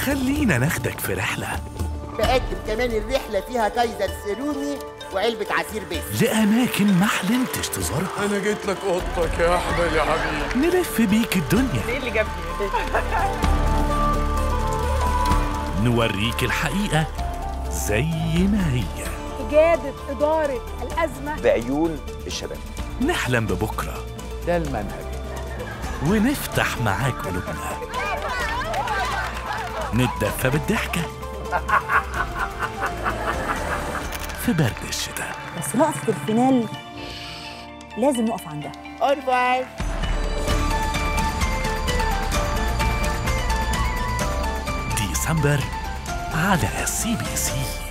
خلينا ناخدك في رحلة. بقدم كمان الرحلة فيها كايزر سيرومي وعلبة عصير بس لأماكن ما حلمتش تزورها. أنا جيت لك أوضتك يا أحمد يا حبيبي. نلف بيك الدنيا. إيه اللي جابني؟ نوريك الحقيقة زي ما هي. إجادة إدارة الأزمة بعيون الشباب. نحلم ببكرة، ده المنهج، ونفتح معاك قلوبنا. نتدفى بالضحكة في برد الشتاء. بس لقطة الفينال لازم نقف عندها. أورفار. ديسمبر على CBC.